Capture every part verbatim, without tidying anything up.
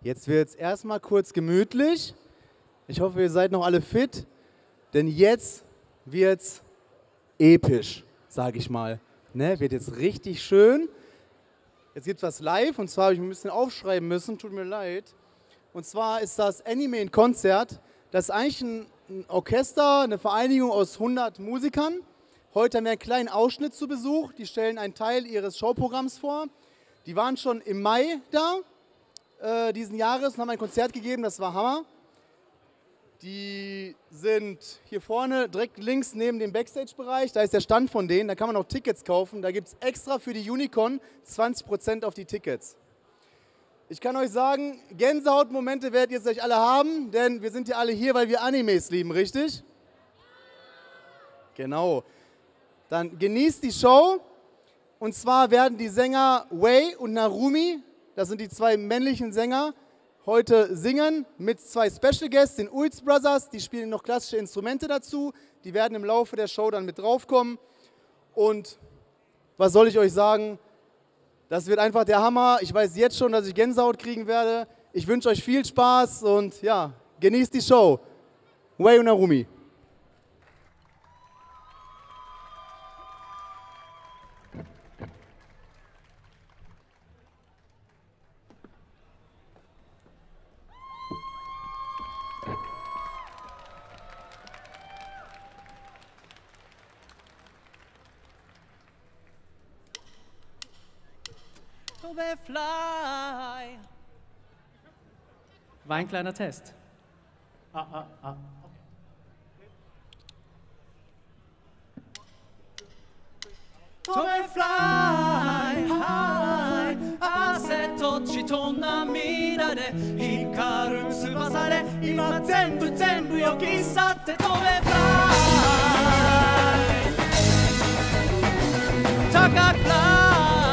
Jetzt wird es erstmal kurz gemütlich. Ich hoffe, ihr seid noch alle fit, denn jetzt wird es episch, sage ich mal. Ne? Wird jetzt richtig schön. Jetzt gibt es was live und zwar habe ich ein bisschen aufschreiben müssen, tut mir leid. Und zwar ist das Anime in Konzert. Das ist eigentlich ein, ein Orchester, eine Vereinigung aus hundert Musikern. Heute haben wir einen kleinen Ausschnitt zu Besuch. Die stellen einen Teil ihres Showprogramms vor. Die waren schon im Mai da, äh, diesen Jahres, und haben ein Konzert gegeben, das war Hammer. Die sind hier vorne direkt links neben dem Backstage-Bereich, da ist der Stand von denen, da kann man auch Tickets kaufen. Da gibt es extra für die Unicon zwanzig Prozent auf die Tickets. Ich kann euch sagen, Gänsehautmomente werdet ihr jetzt gleich alle haben, denn wir sind ja alle hier, weil wir Animes lieben, richtig? Genau. Dann genießt die Show. Und zwar werden die Sänger Wei und Narumi, das sind die zwei männlichen Sänger, heute singen mit zwei Special Guests, den Ulz Brothers. Die spielen noch klassische Instrumente dazu. Die werden im Laufe der Show dann mit draufkommen. Und was soll ich euch sagen? Das wird einfach der Hammer. Ich weiß jetzt schon, dass ich Gänsehaut kriegen werde. Ich wünsche euch viel Spaß und ja, genießt die Show. Wei und Narumi. 飛べ fly. War ein kleiner Test. Ah, ah, ah.飛べ fly, high. 汗と血と涙で光る翼で今全部全部よき去って飛べ fly. 高く fly.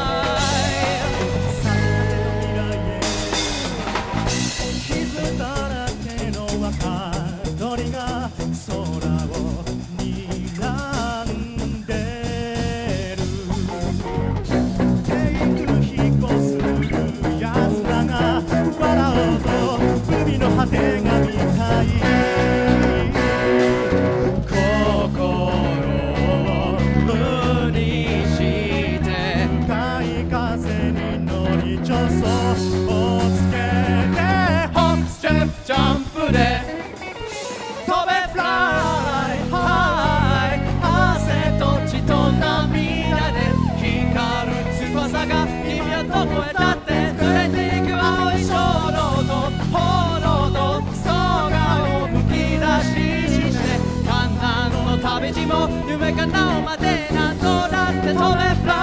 鳥が空を睨んでるテイクル飛行するやつらが笑おうと海の果てが見たい心を無にして向かい風に乗り助走をつけてホップステップジャンプでどこへだって連れて行く青い衝動と炎と空をむき出しにして観覧の旅路も夢叶うまで何度だって飛べ fly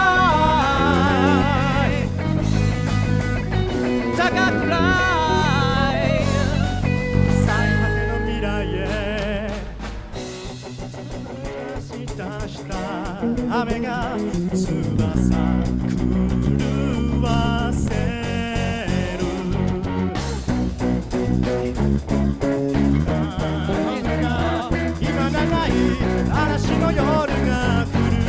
高く fly 最果ての未来へ照らし出した雨が翼忘せる今長い嵐の夜が来る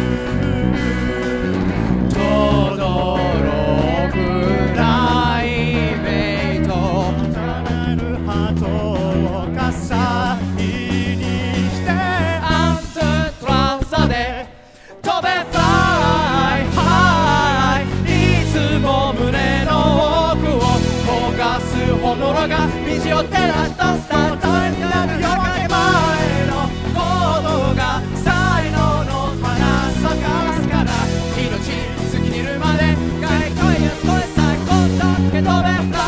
とどろくライベイト叶えるハートを傘にしてアントランサで飛べ fly high 胸の奥を焦がす炎が道を照らしたスタートになる夜明け前の行動が才能の花咲かすから命尽きるまで外界へそれさえこんだけ飛べ fly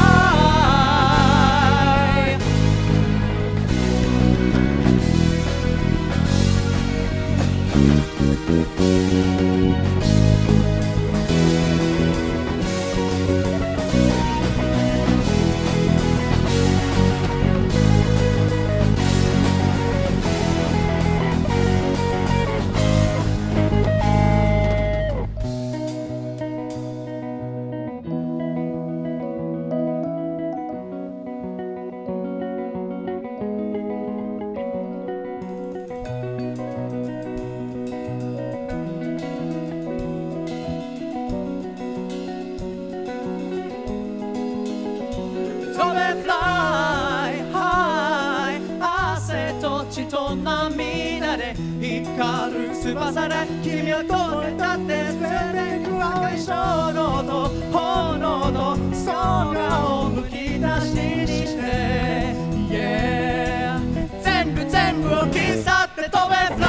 「 翼で君を遠くへ立って連れて行く青い衝動と炎と空をむき出しにして、yeah、全部全部を切り去って飛べ Fly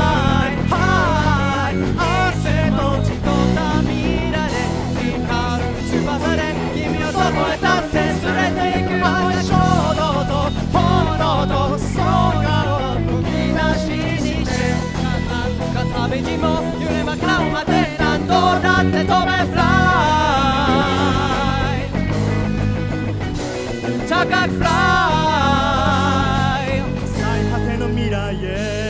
High 汗と血と涙で光る翼で君をどこへ立って連れて行く青い衝動と炎と空をむき出しにして旅路も揺れまくらうまで何度だって飛べ Fly 高く Fly 最果ての未来へ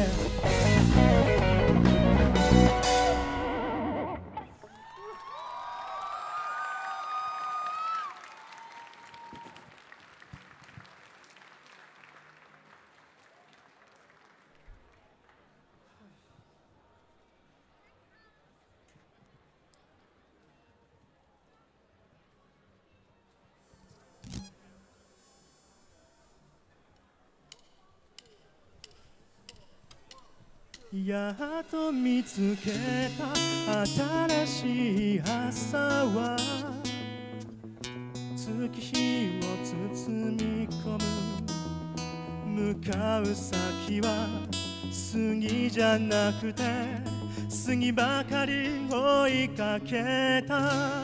やっと見つけた新しい朝は月日を包み込む向かう先は杉じゃなくて杉ばかり追いかけた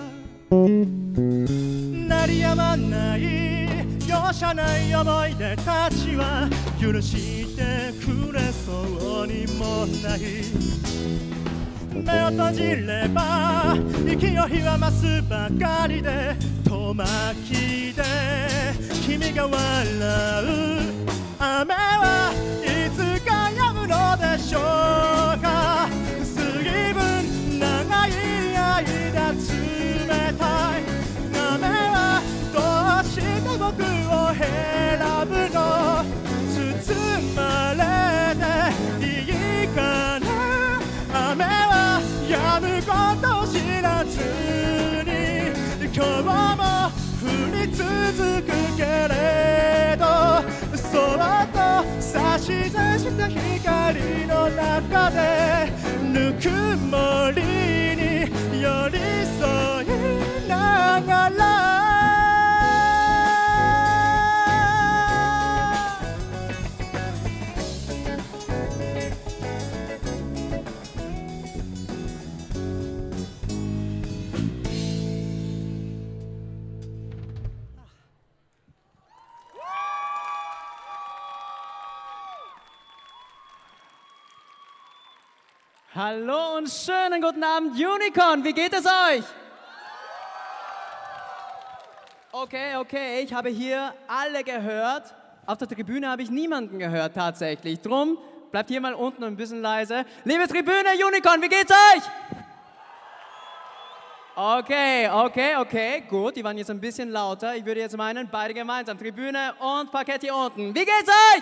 鳴りやまない容赦ない思い出たちは許してくれそうにもない目を閉じれば息をひわますばかりで遠巻きで君が笑う雨はいつか止むのでしょうか随分長い間冷たい雨はどうして僕を選ぶの包まれていいかな雨は止むこと知らずに今日も降り続くけれどそっと差し出した光の中でぬくもりに寄り添いながら Hallo und schönen guten Abend, Unicorn, wie geht es euch? Okay, okay, ich habe hier alle gehört. Auf der Tribüne habe ich niemanden gehört tatsächlich. Drum, bleibt hier mal unten ein bisschen leise. Liebe Tribüne, Unicorn, wie geht's euch? Okay, okay, okay, gut, die waren jetzt ein bisschen lauter. Ich würde jetzt meinen, beide gemeinsam, Tribüne und Parkett hier unten. Wie geht's euch?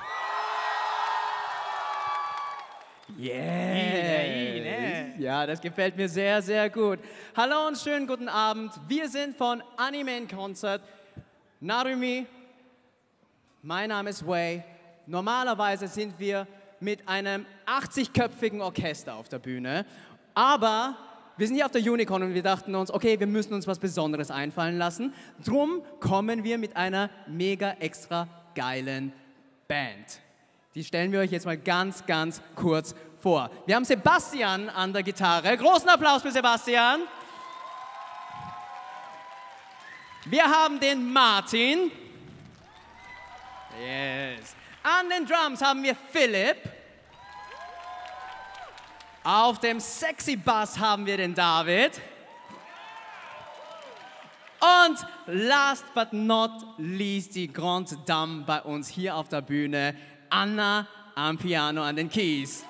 Yeah. Ja, das gefällt mir sehr, sehr gut. Hallo und schönen guten Abend. Wir sind von Anime in Concert. Narumi, mein Name ist Wei. Normalerweise sind wir mit einem achtzigköpfigen Orchester auf der Bühne. Aber wir sind hier auf der Unicorn und wir dachten uns, okay, wir müssen uns was Besonderes einfallen lassen. Drum kommen wir mit einer mega extra geilen Band. Die stellen wir euch jetzt mal ganz, ganz kurz vor. Wir haben Sebastian an der Gitarre. Großen Applaus für Sebastian. Wir haben den Martin. Yes. An den Drums haben wir Philipp. Auf dem Sexy Bass haben wir den David. Und last but not least die Grande Dame bei uns hier auf der Bühne, Anna am Piano, an den Keys.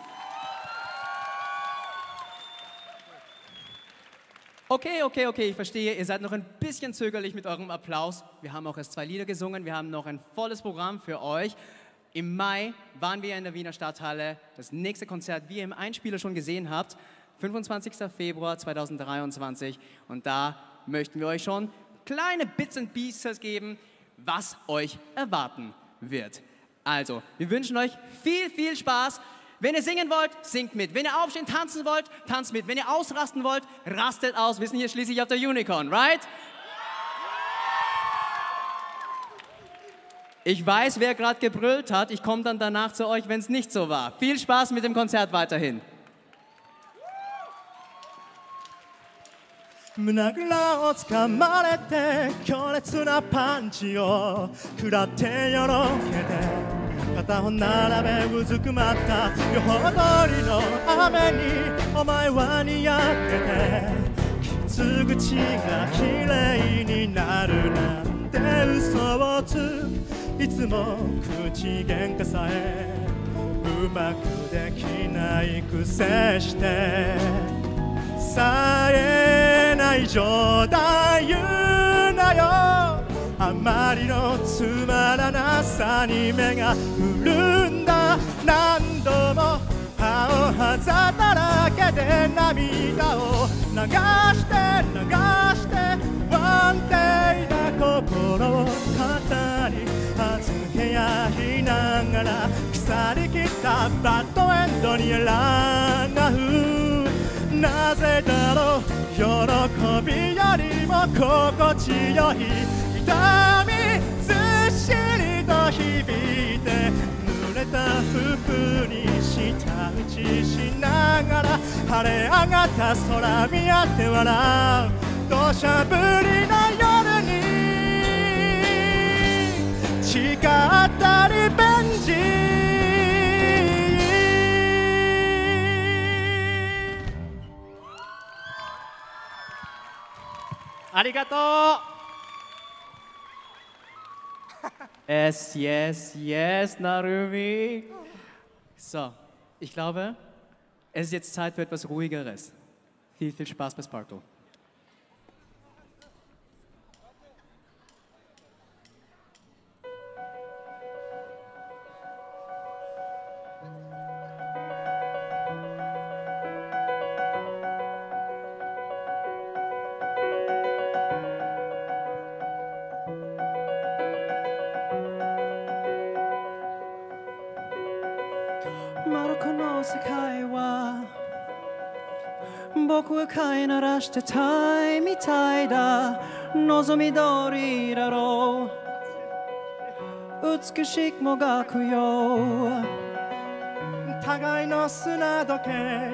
Okay, okay, okay, ich verstehe, ihr seid noch ein bisschen zögerlich mit eurem Applaus. Wir haben auch erst zwei Lieder gesungen, wir haben noch ein volles Programm für euch. Im Mai waren wir in der Wiener Stadthalle. Das nächste Konzert, wie ihr im Einspieler schon gesehen habt, fünfundzwanzigster Februar zweitausenddreiundzwanzig. Und da möchten wir euch schon kleine Bits and Pieces geben, was euch erwarten wird. Also, wir wünschen euch viel, viel Spaß. Wenn ihr singen wollt, singt mit. Wenn ihr aufstehen, tanzen wollt, tanzt mit. Wenn ihr ausrasten wollt, rastet aus. Wir sind hier schließlich auf der Unicorn, right? Ich weiß, wer gerade gebrüllt hat. Ich komme dann danach zu euch, wenn es nicht so war. Viel Spaß mit dem Konzert weiterhin. 胸ぐらをつかまれて強烈なパンチを食らってよろけて肩を並べうずくまった予報通りの雨にお前はにやけて傷口がきれいになるなんて嘘をついつも口喧嘩さえうまくできないくせしてさえない冗談言うなよあまりのつまらなさに目が潤んだ何度も歯をはざだらけで涙を流して流して不安定な心を肩に預けやりながら腐りきったバッドエンドに抗うなぜだろう喜びよりも心地よい痛みずっしりと響いて濡れた服に舌打ちしながら晴れ上がった空見合って笑う土砂降りの夜に誓ったリベンジありがとう Yes, yes, yes, Narumi. So, ich glaube, es ist jetzt Zeit für etwas Ruhigeres. Viel, viel Spaß bei Sparkle. Maraこの世界は僕は飼いならしてたいみたいだ望み通りだろう美しくもがくよ互いの砂時計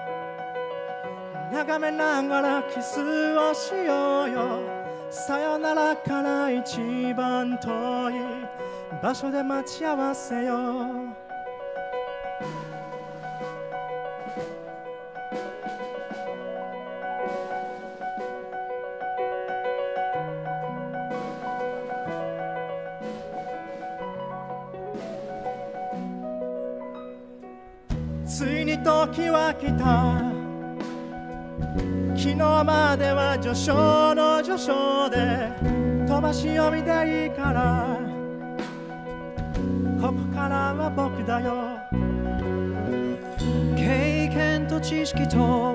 眺めながらキスをしようよさよならから一番遠い場所で待ち合わせよついに時は来た昨日までは序章の序章で飛ばし読みでいいからここからは僕だよ経験と知識と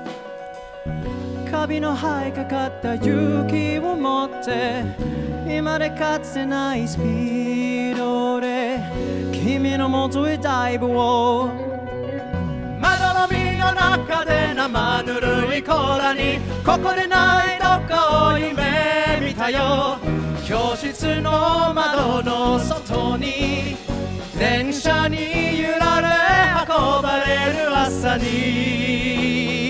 カビの生えかかった勇気を持って今でかつてないスピードで君の元へダイブを窓の実の中で生ぬるいコーラにここでないどっかを夢見たよ教室の窓の外に電車に揺られ運ばれる朝に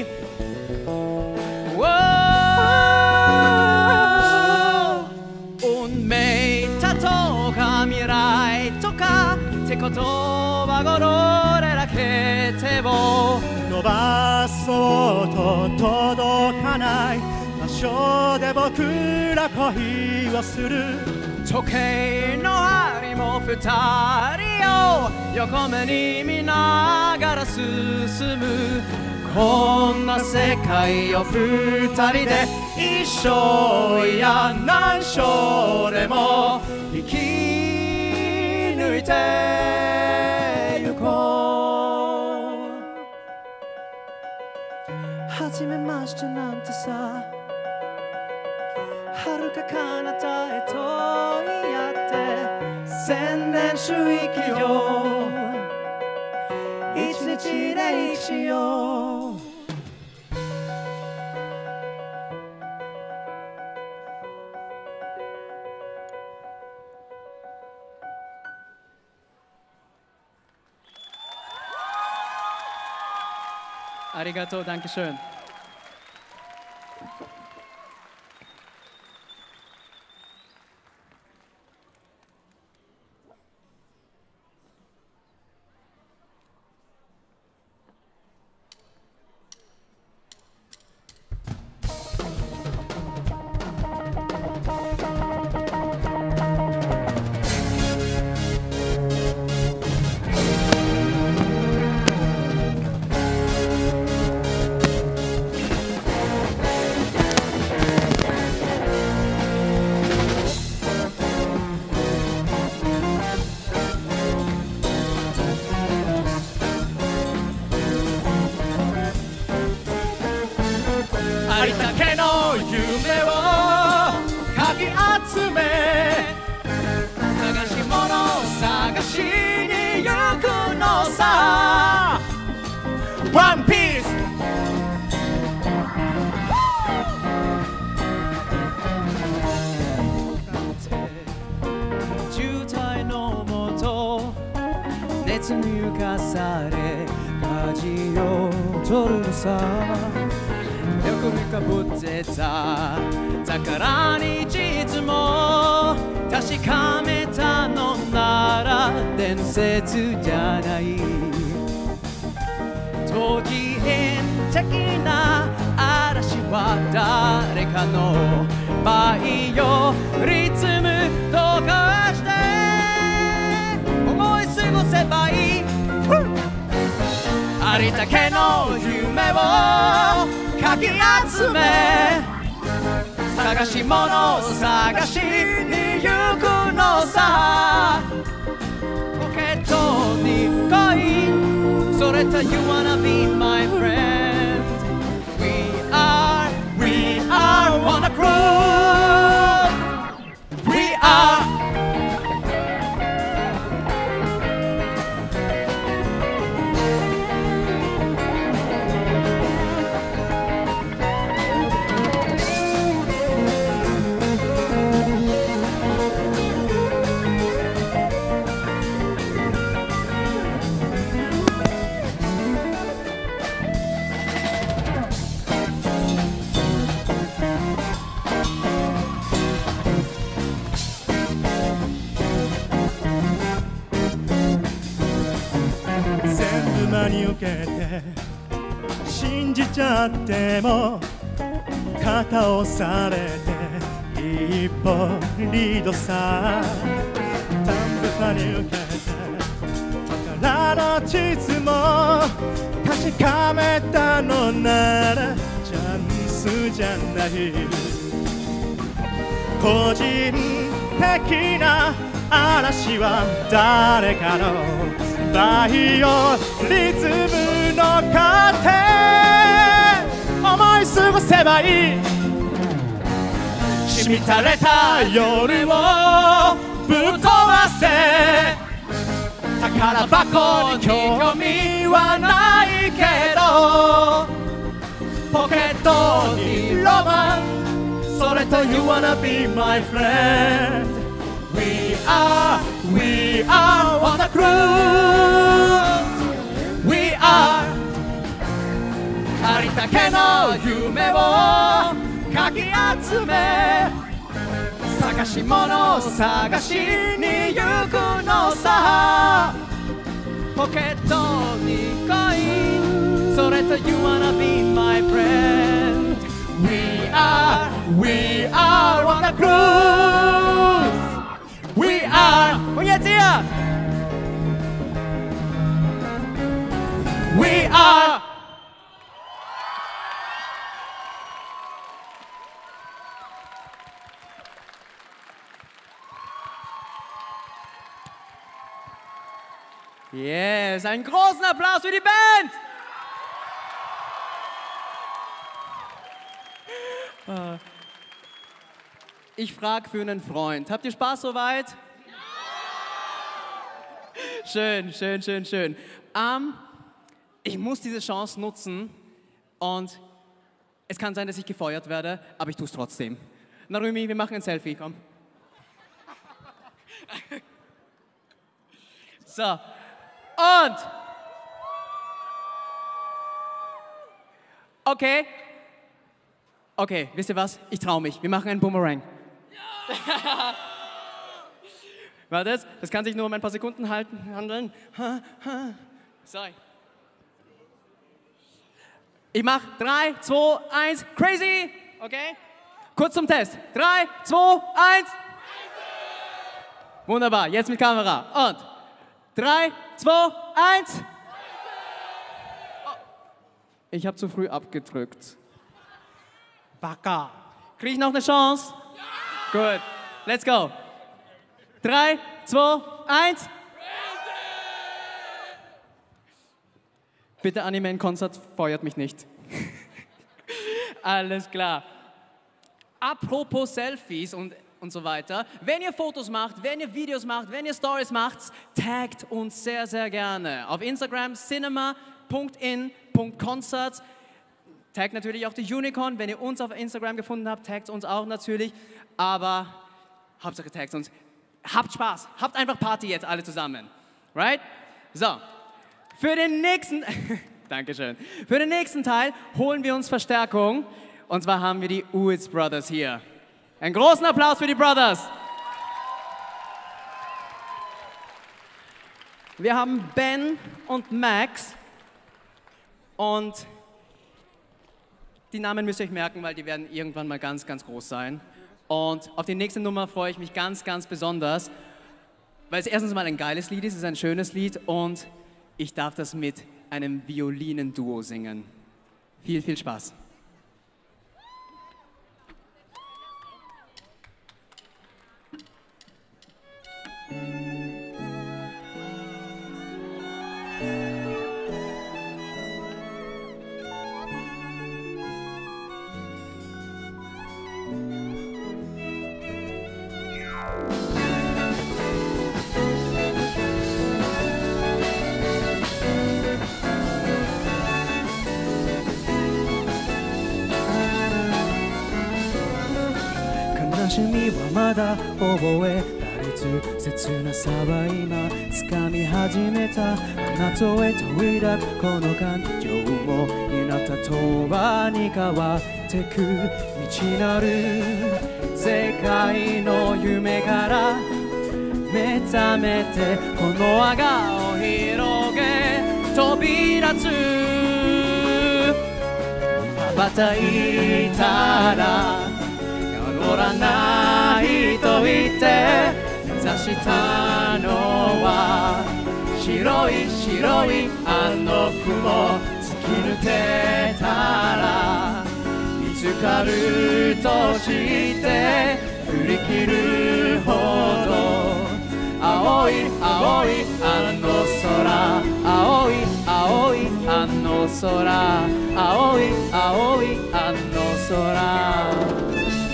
運命だとか未来とかって言葉ごろれだけ手を伸ばそうと届かない場所で僕ら恋をする時計の針も二人を横目に見ながら進むこんな世界を二人で一生や何生でも生き抜いてゆこう初めましてなんてさ遥か彼方へと言い合って千年周域よ一一礼しようありがとう、danke schön。 ありったけの夢をかき集め探し物探しに行くのさ One Piece 渋滞のもと熱に浮かされ舵を取るのさよく見かぶってた宝に実も確かめたのなら伝説じゃない当時変的な嵐は誰かのバイオリズムとかして思い過ごせばいいありったけの夢をかき集め探し物探しに行くのさポケットにコインそれと You wanna be my friend We are, we are on a cruise We are 真に受けて信じちゃっても肩をされて一歩リードさ単部に受けて宝の地図も確かめたのならチャンスじゃない個人的な嵐は誰かのバイオリズムの糧思い過ごせばいいしみたれた夜をぶっ飛ばせ宝箱に興味はないけどポケットにロマンそれと You wanna be my friend We are, we are on a cruise We are ありったけの夢をかき集め探し物探しに行くのさポケットにコインそれと You wanna be my friend We are, we are on a cruise We are, und jetzt hier! We are! Yes, einen großen Applaus für die Band! Ich frage für einen Freund. Habt ihr Spaß soweit? Ja! Schön, schön, schön, schön. Ähm, ich muss diese Chance nutzen und es kann sein, dass ich gefeuert werde, aber ich tue es trotzdem. Narumi, wir machen ein Selfie, komm. So, und okay, okay, wisst ihr was? Ich traue mich, wir machen einen Boomerang. Ja. Warte, das, das kann sich nur um ein paar Sekunden halten, handeln. Sorry. Ich mach drei, zwei, eins, crazy, okay? Kurz zum Test. drei, zwei, eins. Wunderbar, jetzt mit Kamera. Und drei, zwei, eins. Ich habe zu früh abgedrückt. Baka. Kriege ich noch eine Chance? Ja. Gut, let's go. drei, zwei, eins. Bitte Anime in Konzert, feuert mich nicht. Alles klar. Apropos Selfies und, und so weiter. Wenn ihr Fotos macht, wenn ihr Videos macht, wenn ihr Stories macht, taggt uns sehr, sehr gerne. Auf Instagram cinema punkt in punkt concert. Taggt natürlich auch die Unicorn. Wenn ihr uns auf Instagram gefunden habt, taggt uns auch natürlich. Aber Hauptsache taggt uns. Habt Spaß. Habt einfach Party jetzt alle zusammen. Right? So. Für den nächsten, Dankeschön. Für den nächsten Teil holen wir uns Verstärkung. Und zwar haben wir die Uwitz Brothers hier. Einen großen Applaus für die Brothers. Wir haben Ben und Max. Und die Namen müsst ihr euch merken, weil die werden irgendwann mal ganz, ganz groß sein. Und auf die nächste Nummer freue ich mich ganz, ganz besonders, weil es erstens mal ein geiles Lied ist, es ist ein schönes Lied und ich darf das mit einem Violinenduo singen. Viel, viel Spaß. 悲しみはまだ覚えられず切なさは今掴み始めたあなたへと抱くこの感情も日向とはに変わってく未知なる世界の夢から目覚めてこの輪がを広げ飛び立つ羽ばたいたら乗らないと言って目指したのは白い白いあの雲突き抜けたら見つかると知って振り切るほど青い青いあの空青い青いあの空青い青いあの空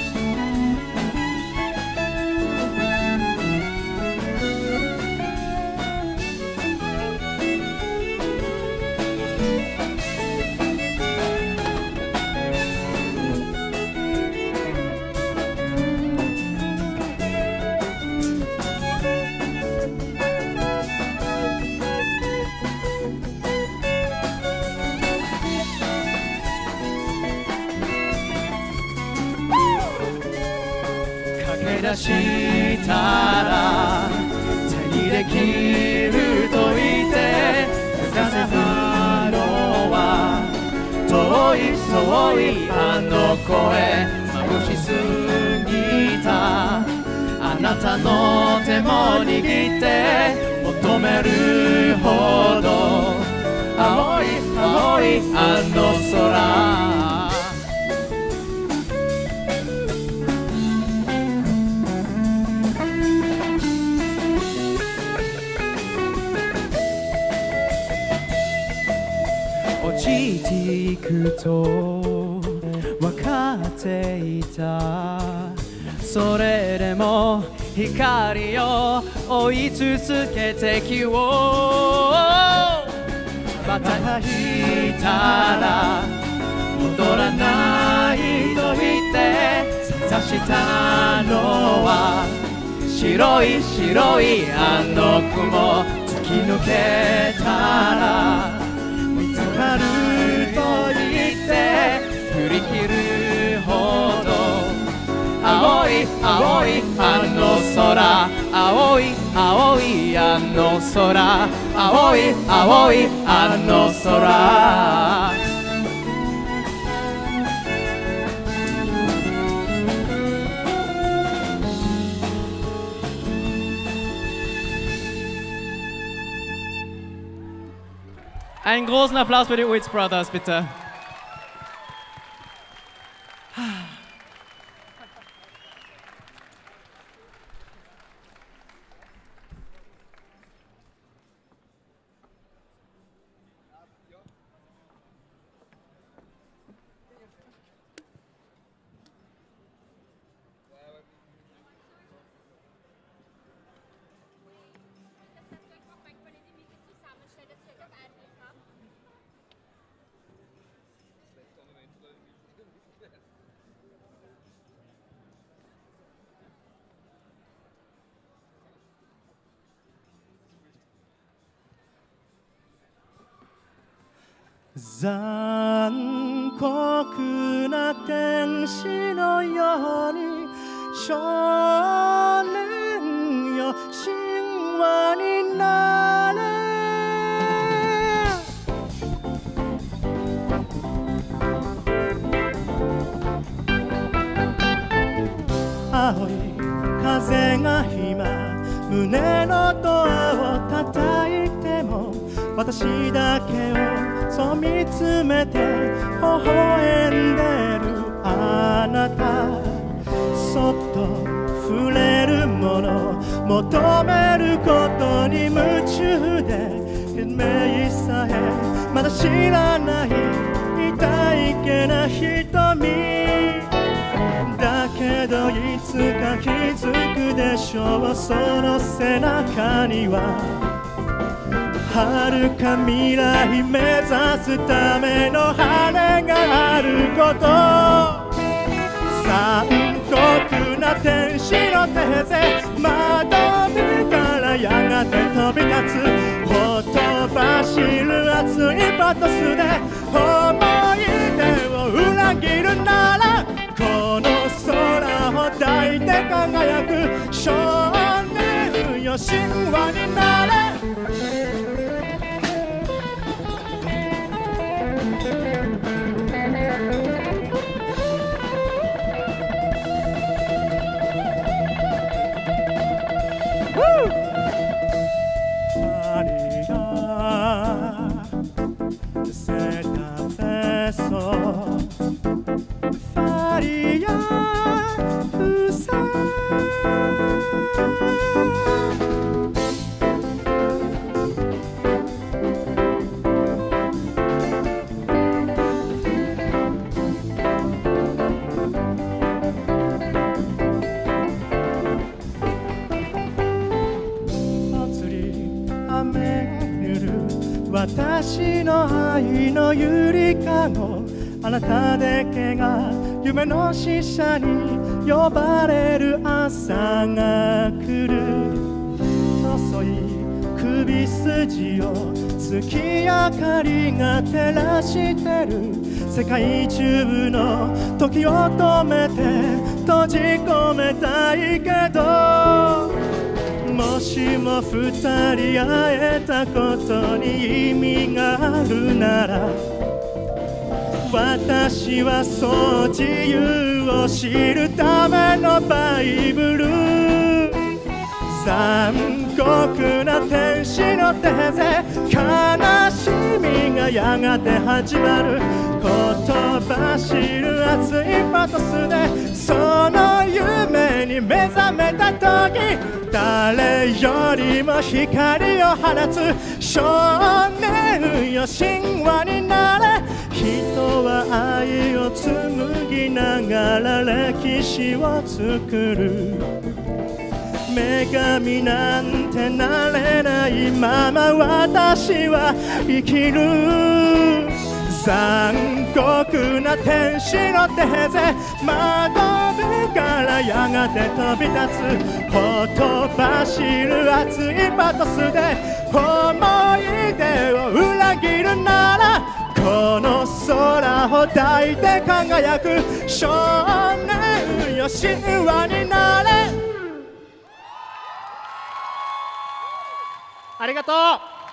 出したら手にできると言って目指せたのは遠い遠いあの声眩しすぎたあなたの手も握って求めるほど青い青いあの空いくと分かっていたそれでも光を追い続けてきをまた引いたら戻らないと言って差したのは白い白いあの雲突き抜けたら見つかると言って振り切るほど青い青いあの空青い青いあの空青い青いあの空 Einen großen Applaus für die Uitz Brothers, bitte. 残酷な天使のように少年よ神話になれ青い風が今胸のドアを叩いても私だけをそう見つめて微笑んでるあなたそっと触れるもの求めることに夢中で懸命さえまだ知らない痛いけな瞳だけどいつか気づくでしょうその背中には遥か未来目指すための羽があること残酷な天使の手で窓辺からやがて飛び立つほとばしる熱いパトスで思い出を裏切るならこの空を抱いて輝く少年よ神話になれ私の愛のゆりかごあなただけが夢の使者に呼ばれる朝が来る細い首筋を月明かりが照らしてる世界中の時を止めて閉じ込めたいけどもしも二人会えたことに意味があるなら私はそう自由を知るためのバイブル残酷な天使の手で悲しみがやがて始まる言葉知る熱いパトスでその夢に目覚めた時誰よりも光を放つ少年よ神話になれ人は愛を紡ぎながら歴史を作る女神なんてなれないまま私は生きる残酷な天使の手で窓辺からやがて飛び立つほとばしる熱いパトスで思い出を裏切るならこの空を抱いて輝く少年よ神話になれ。ありがとう。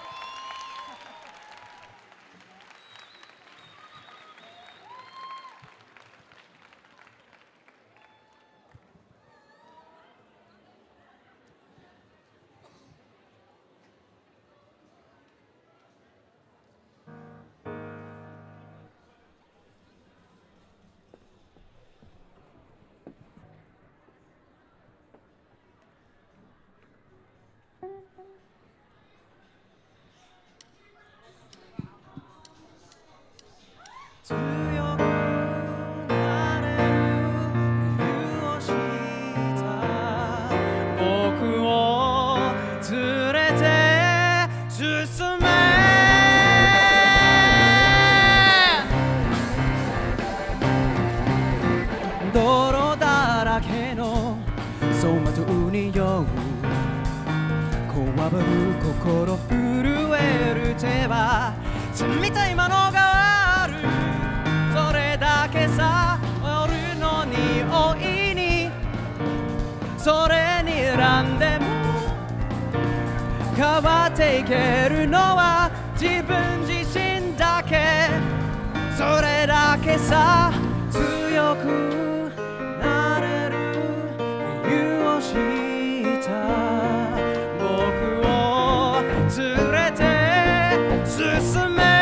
強くなれる理由を知った僕を連れて進め泥だらけの走馬灯に酔うこわばる心震える手は冷たいものがあるそれだけさ夜の匂いにそれに選んでも変わっていけるのは自分自身だけそれだけさ強くなれる理由を知った僕を連れて進め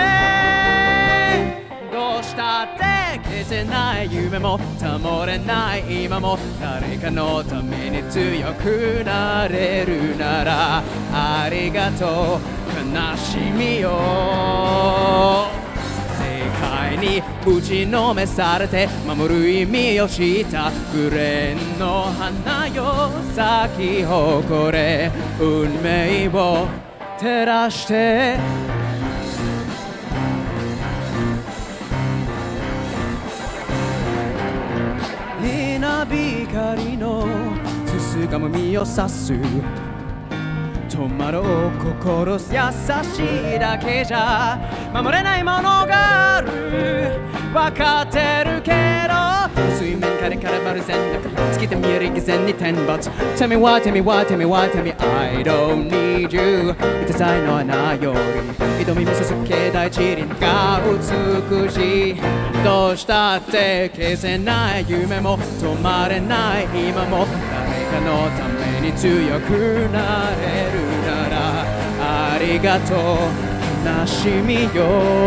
どうしたって消せない夢も保れない今も誰かのために強くなれるならありがとう悲しみよ世界に打ちのめされて守る意味を知ったグレーの花よ咲き誇れ運命を照らして稲光のすすがむ身を指す止まろう心優しいだけじゃ守れないものがある分かってるけど水面からからまる全力尽きて見える偽善に天没 Tell me why, tell me why, tell me why, tell me I don't need you 見てさいの穴より挑み見続け大地輪が美しいどうしたって消せない夢も止まれない今も誰かのために強くなれるならありがとう悲しみよ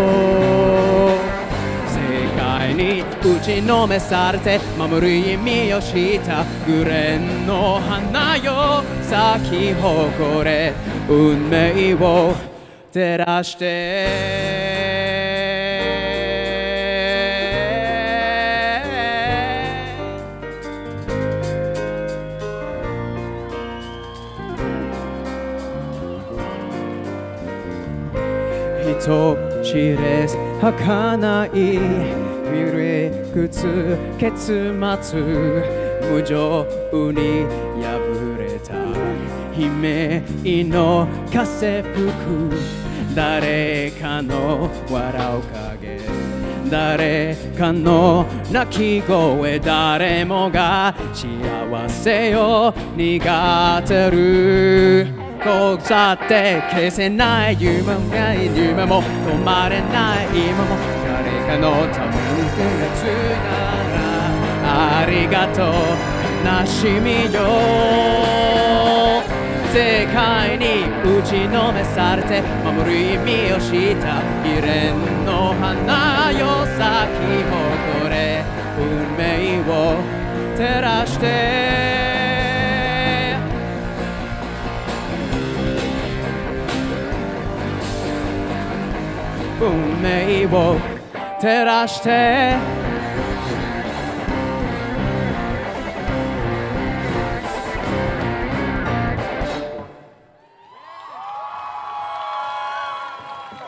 世界に打ちのめされて守る意味を知ったグレーの花よ咲き誇れ運命を照らして人知れず儚い理屈結末無情に破れた悲鳴の風吹く誰かの笑う影誰かの泣き声誰もが幸せを願ってるこうさって消せない夢も夢も止まれない今も誰かのために手がつならありがとう悲しみよ世界に打ちのめされて守る意味を知った未練の花よ咲き誇れ運命を照らして運命を照らして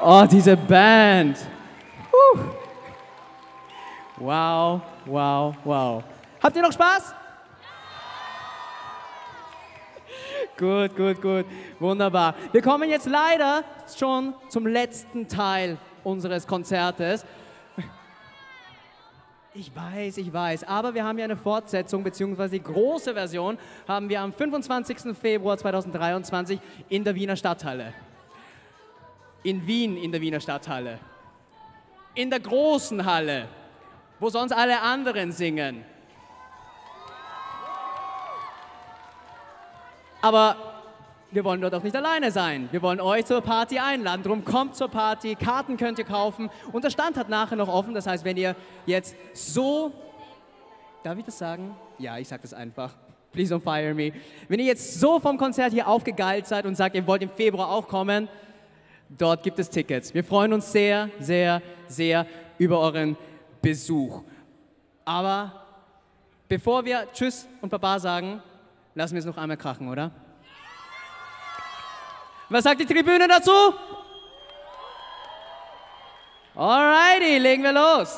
Oh, diese Band. Puh. Wow, wow, wow. Habt ihr noch Spaß? Gut, gut, gut. Wunderbar. Wir kommen jetzt leider schon zum letzten Teil unseres Konzertes. Ich weiß, ich weiß, aber wir haben ja eine Fortsetzung, beziehungsweise die große Version haben wir am fünfundzwanzigsten Februar zweitausenddreiundzwanzig in der Wiener Stadthalle. In Wien in der Wiener Stadthalle. In der großen Halle, wo sonst alle anderen singen. Aber wir wollen dort auch nicht alleine sein. Wir wollen euch zur Party einladen. Drum kommt zur Party, Karten könnt ihr kaufen und der Stand hat nachher noch offen. Das heißt, wenn ihr jetzt so, darf ich das sagen? Ja, ich sag das einfach. Please don't fire me. Wenn ihr jetzt so vom Konzert hier aufgegeilt seid und sagt, ihr wollt im Februar auch kommen, dort gibt es Tickets. Wir freuen uns sehr, sehr, sehr über euren Besuch. Aber bevor wir Tschüss und Baba sagen, lassen wir es noch einmal krachen, oder? Was sagt die Tribüne dazu? Alrighty, legen wir los.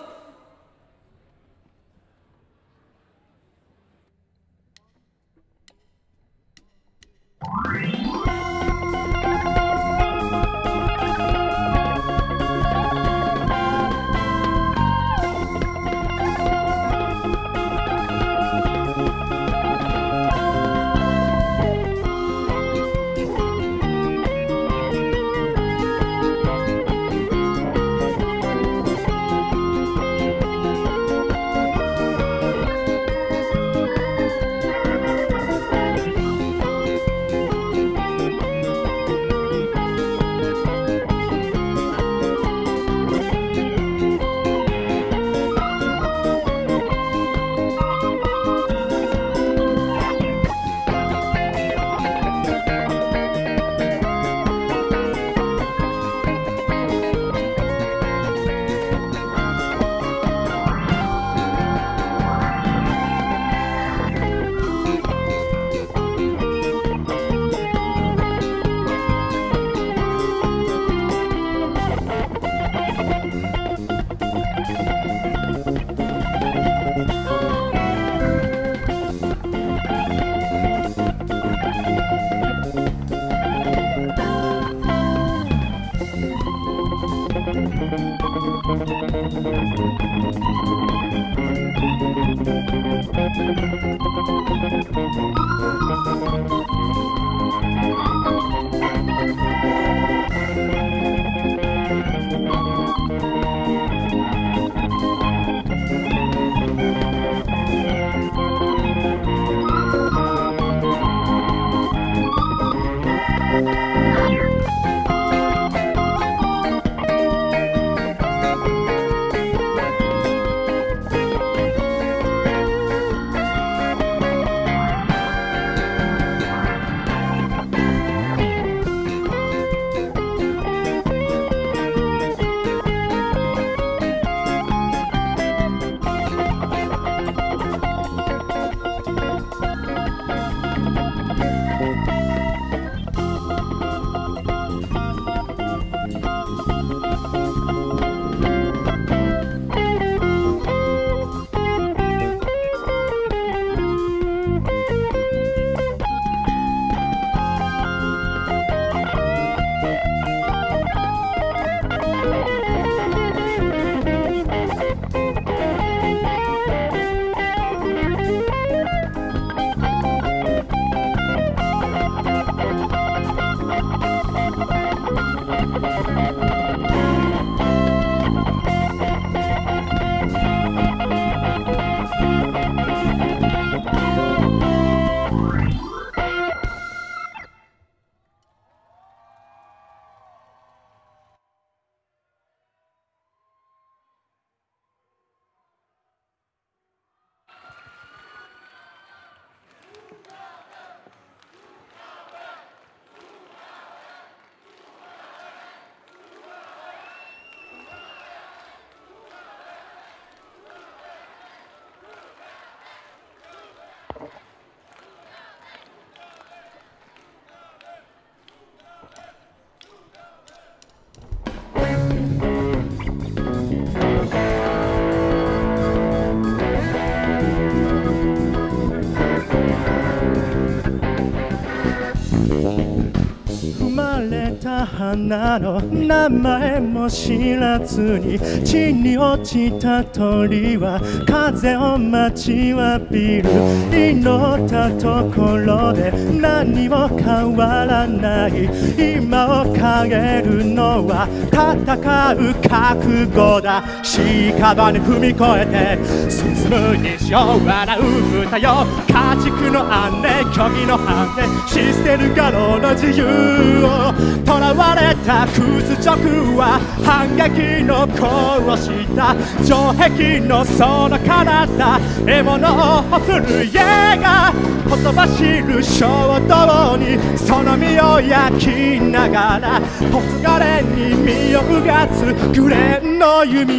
生まれた花の名前も知らずに地に落ちた鳥は風を待ちわびる。祈ったところで何も変わらない。今を変えるのは戦う覚悟だ。屍踏み越えて進む虹を笑う歌よ。家畜の姉虚偽の羽システル画廊の自由を囚われた屈辱は反撃の殺した城壁のその彼方獲物を振る家がほとばしる衝動にその身を焼きながら黄昏に身をうがつグレーの弓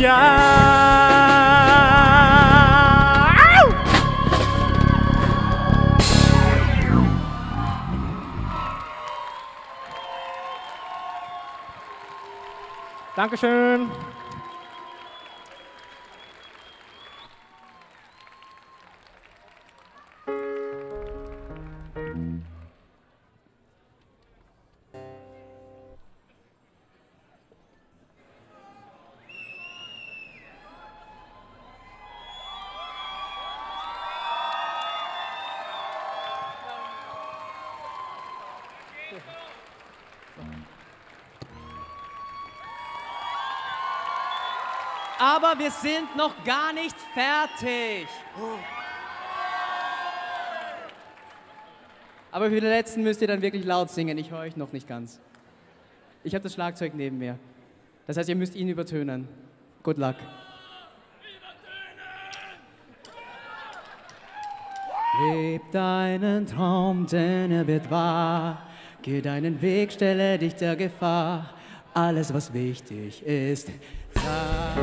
矢。Dankeschön. Aber wir sind noch gar nicht fertig. Aber für den letzten müsst ihr dann wirklich laut singen. Ich höre euch noch nicht ganz. Ich habe das Schlagzeug neben mir. Das heißt, ihr müsst ihn übertönen. Good luck. Leb deinen Traum, denn er wird wahr. Geh deinen Weg, stelle dich der Gefahr. Alles, was wichtig ist, sag.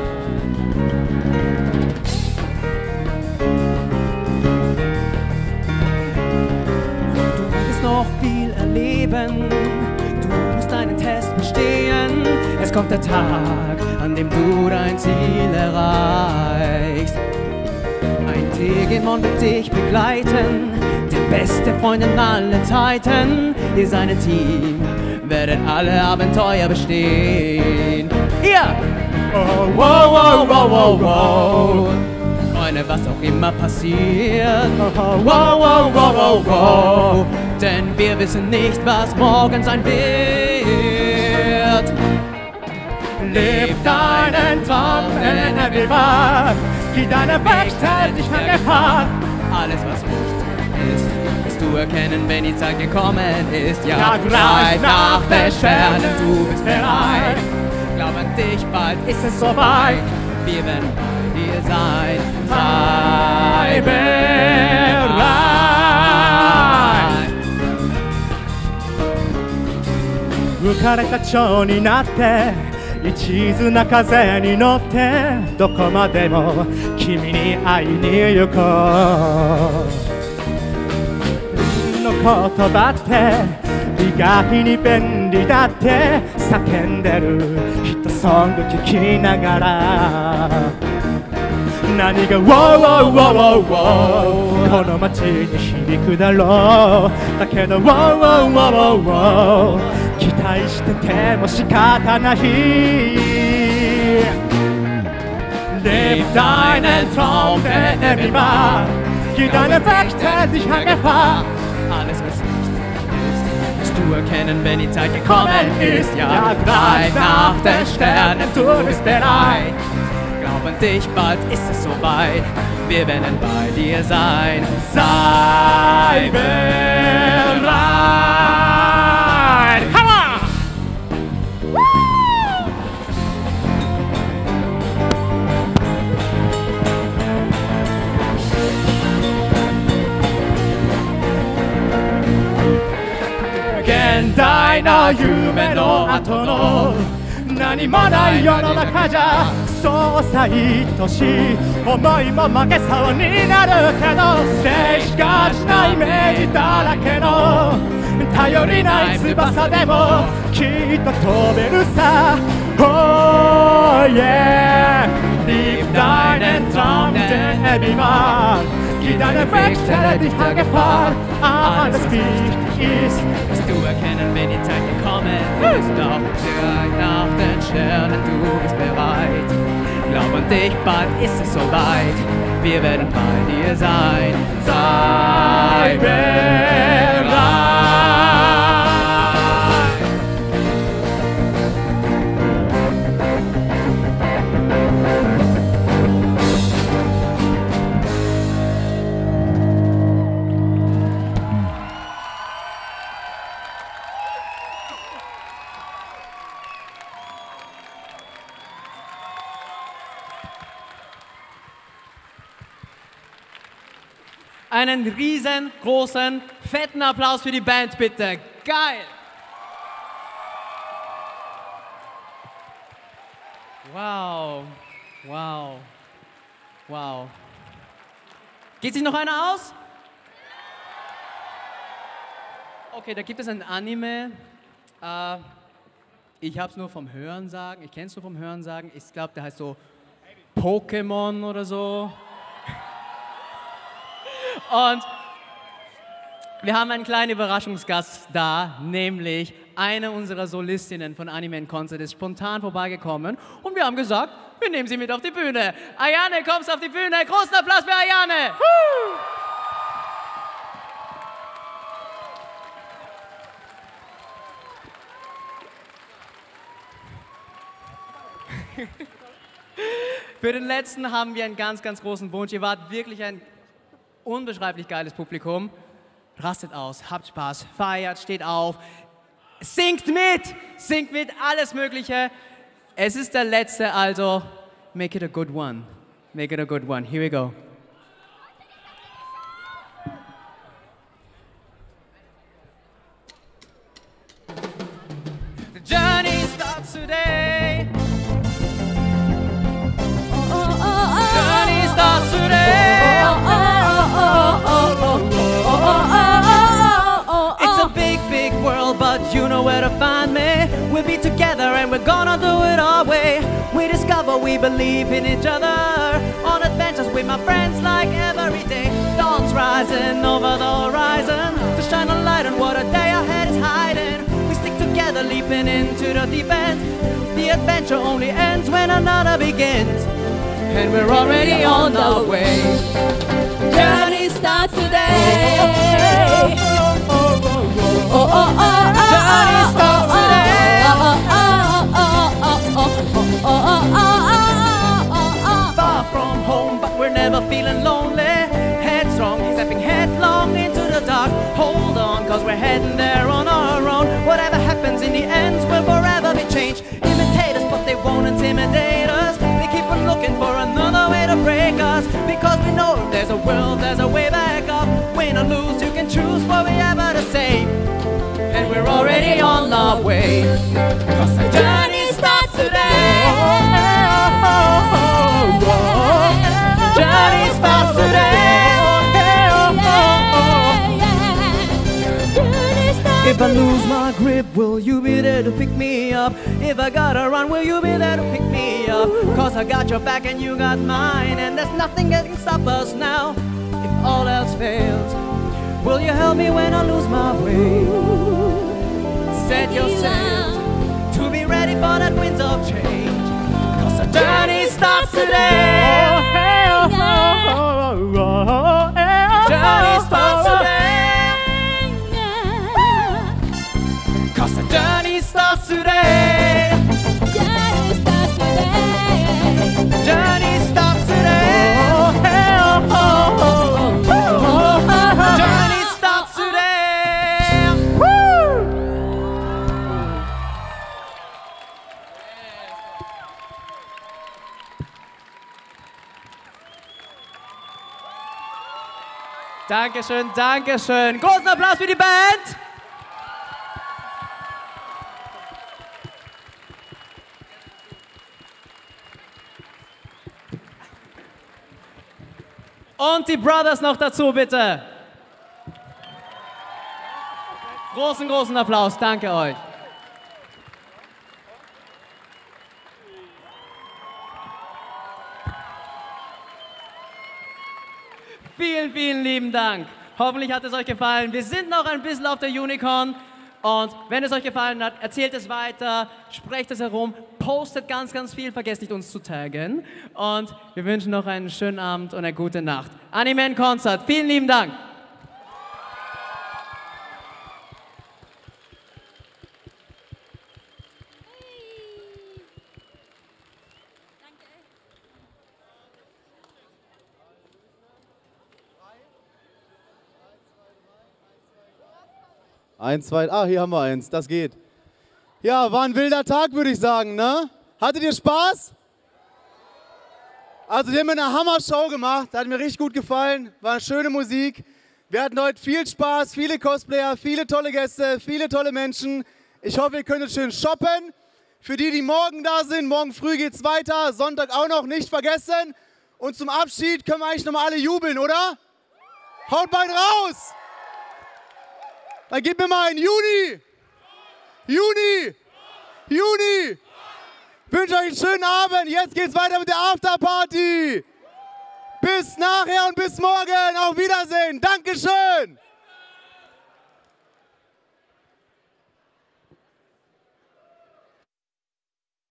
Du willst noch viel erleben, du musst deinen Test bestehen. Es kommt der Tag, an dem du dein Ziel erreichst. Ein Tegenmond wird dich begleiten, der beste Freund in allen Zeiten. Ihr seid ein Team, werdet alle Abenteuer bestehen. Hier! Oh, wow, wow, wow, wow, wow. Freunde, was auch immer passiert. Oh, wow, wow, wow, wow, wow. Denn wir wissen nicht, was morgen sein wird. Leb deinen Traum, denn er will wahr. Geh deinen Weg, stell dich an Gefahr. Alles, was wichtig ist, wirst du erkennen, wenn die Zeit gekommen ist. Ja, greif nach den Sternen, du bist bereit. Glaub an dich, bald ist es soweit. Wir werden bei dir sein. Sei bereit. 浮かれた蝶になって一途な風に乗ってどこまでも君に会いに行こう。の言葉って意外に便利だって叫んでるヒットソング聴きながら何が Wow wow wow wow この街に響くだろう。だけど Wow wow wow wow 期待してても仕方ない。 Leb deinen Traum, denn er will wahr. Geh deinen Weg, stell dich an Gefahr. Alles was du erkennen, wenn die Zeit gekommen ist. Ja, greif nach den Sternen, du bist bereit. Glaub an dich, bald ist es soweit. Wir werden bei dir sein. Sei bereit. Come on! Deiner夢の後の何もない世の中じゃそうさ愛しい思いも負けそうになるけど静止がしないイメージだらけの頼りない翼でもきっと飛べるさ Oh yeah Lieb deinen Traum, denn er will wahr. Geh deinen Weg, stelle dich an Gefahr. Alles wichtig ist, dass du erkennst scheinen, wenn die Zeit gekommen ist. Doch direkt nach den Sternen, du bist bereit. Glaub an dich, bald ist es soweit. Wir werden bei dir sein. Sei bereit. Einen riesengroßen, fetten Applaus für die Band, bitte. Geil! Wow, wow, wow. Geht sich noch einer aus? Okay, da gibt es ein Anime. Äh, ich habe es nur vom Hörensagen. Ich kenne es nur vom Hörensagen. Ich glaube, der heißt so Pokémon oder so. Und wir haben einen kleinen Überraschungsgast da, nämlich eine unserer Solistinnen von Anime in Concert ist spontan vorbeigekommen und wir haben gesagt, wir nehmen sie mit auf die Bühne. Ayane, kommst auf die Bühne. Großen Applaus für Ayane. Für den letzten haben wir einen ganz, ganz großen Wunsch. Ihr wart wirklich ein unbeschreiblich geiles Publikum. Rastet aus, habt Spaß, feiert, steht auf, singt mit, singt mit, alles Mögliche. Es ist der letzte, also make it a good one. Make it a good one. Here we go. The journey starts today. The journey starts today. It's a big, big world, but you know where to find me. We'll be together and we're gonna do it our way. We discover we believe in each other. On adventures with my friends like every day. Dawn's rising over the horizon to shine a light on what a day ahead is hiding. We stick together, leaping into the deep end. The adventure only ends when another begins. And we're already on our way. Journey starts today. Oh, oh, oh, oh, Journey starts today. Far from home, but we're never feeling lonely. Headstrong, stepping headlong into the dark. Hold on, cause we're heading there on our own. Whatever happens in the end will forever be changed. Imitate us, but they won't intimidate us. They keep on looking for another way to break us. Because we know there's a world, there's a way back up. Win or lose, you can choose what we ever to say. And we're already on our way. Cause the journey starts today. Journey starts today. If I lose my grip, will you be there to pick me up? If I gotta run, will you be there to pick me up? Cause I got your back and you got mine. And there's nothing that can stop us now. If all else fails, will you help me when I lose my way? Set your sails to be ready for that winds of change. Cause the journey starts today. Journey starts today. Cause the journey starts today. Journey starts today. Journey starts today. Journey starts today. Woo! Dankeschön, Dankeschön. Großen Applaus für die Band. Und die Brothers noch dazu, bitte. Großen, großen Applaus. Danke euch. Vielen, vielen lieben Dank. Hoffentlich hat es euch gefallen. Wir sind noch ein bisschen auf der Unicorn. Und wenn es euch gefallen hat, erzählt es weiter, sprecht es herum, postet ganz, ganz viel, vergesst nicht uns zu taggen. Und wir wünschen noch einen schönen Abend und eine gute Nacht. Animan Concert, vielen lieben Dank. Eins, zwei, ah, hier haben wir eins, das geht. Ja, war ein wilder Tag, würde ich sagen, ne? Hattet ihr Spaß? Also, wir haben eine Hammer-Show gemacht, hat mir richtig gut gefallen, war eine schöne Musik. Wir hatten heute viel Spaß, viele Cosplayer, viele tolle Gäste, viele tolle Menschen. Ich hoffe, ihr könnt schön shoppen. Für die, die morgen da sind, morgen früh geht's weiter, Sonntag auch noch, nicht vergessen. Und zum Abschied können wir eigentlich nochmal alle jubeln, oder? Haut beide raus! Dann gib mir mal ein Juni! Juni! Juni! Ich wünsche euch einen schönen Abend. Jetzt geht's weiter mit der Afterparty. Bis nachher und bis morgen. Auf Wiedersehen. Dankeschön.